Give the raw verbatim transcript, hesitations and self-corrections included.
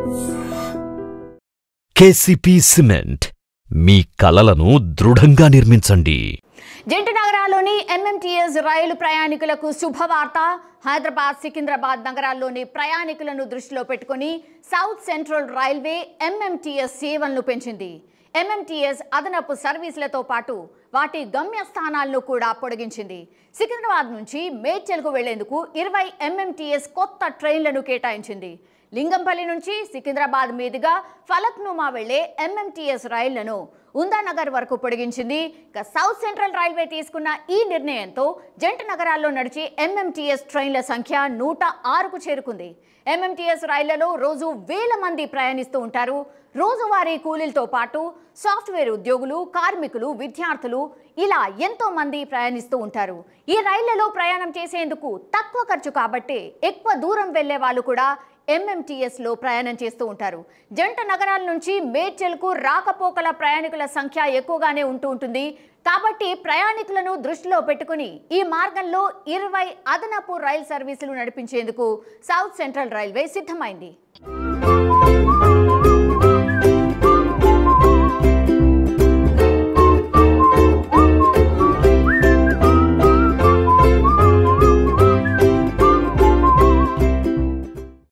KCP cement మీ కలలను దృఢంగా నిర్మించండి. జంట నగరాల్లోని ఎంఎంటీఎస్ రైలు ప్రయాణికులకు శుభవార్త. హైదరాబాద్, సికింద్రాబాద్ నగరాల్లోని ప్రయాణికులను దృష్టిలో పెట్టుకుని సౌత్ సెంట్రల్ రైల్వే ఎంఎంటీఎస్ సేవలను పెంచింది. ఎంఎంటీఎస్ అదనపు సర్వీసులతో పాటు వాటి గమ్యస్థానాలను కూడా పొడిగించింది. సికింద్రాబాద్ నుంచి మేడ్చల్కు వెళ్లేందుకు ఇరవై ఎంఎంటీఎస్ కొత్త ట్రైన్లను కేటాయించింది. లింగంపల్లి నుంచి సికింద్రాబాద్ మీదుగా ఫలక్నుమా వెళ్లే ఎంఎంటీఎస్ రైళ్లను ఉందానగర్ వరకు పొడిగించింది. ఇక సౌత్ సెంట్రల్ రైల్వే తీసుకున్న ఈ నిర్ణయంతో జంట నగరాల్లో నడిచే ఎంఎంటీఎస్ ట్రైన్ల సంఖ్య నూట ఆరుకు చేరుకుంది. ఎంఎంటీఎస్ రైళ్లలో రోజు వేల మంది ప్రయాణిస్తూ ఉంటారు. రోజువారీ కూలీలతో పాటు సాఫ్ట్వేర్ ఉద్యోగులు, కార్మికులు, విద్యార్థులు ఇలా ఎంతో మంది ప్రయాణిస్తూ ఉంటారు. ఈ రైళ్లలో ప్రయాణం చేసేందుకు తక్కువ ఖర్చు కాబట్టి ఎక్కువ దూరం వెళ్లే వాళ్ళు కూడా ఎంఎంటీఎస్ లో ప్రయాణం చేస్తూ ఉంటారు. జంట నగరాల నుంచి మేడ్చల్కు రాకపోకల ప్రయాణికుల సంఖ్య ఎక్కువగానే ఉంటూ ఉంటుంది. కాబట్టి ప్రయాణికులను దృష్టిలో పెట్టుకుని ఈ మార్గంలో ఇరవై అదనపు రైలు సర్వీసులు నడిపించేందుకు సౌత్ సెంట్రల్ రైల్వే సిద్ధమైంది.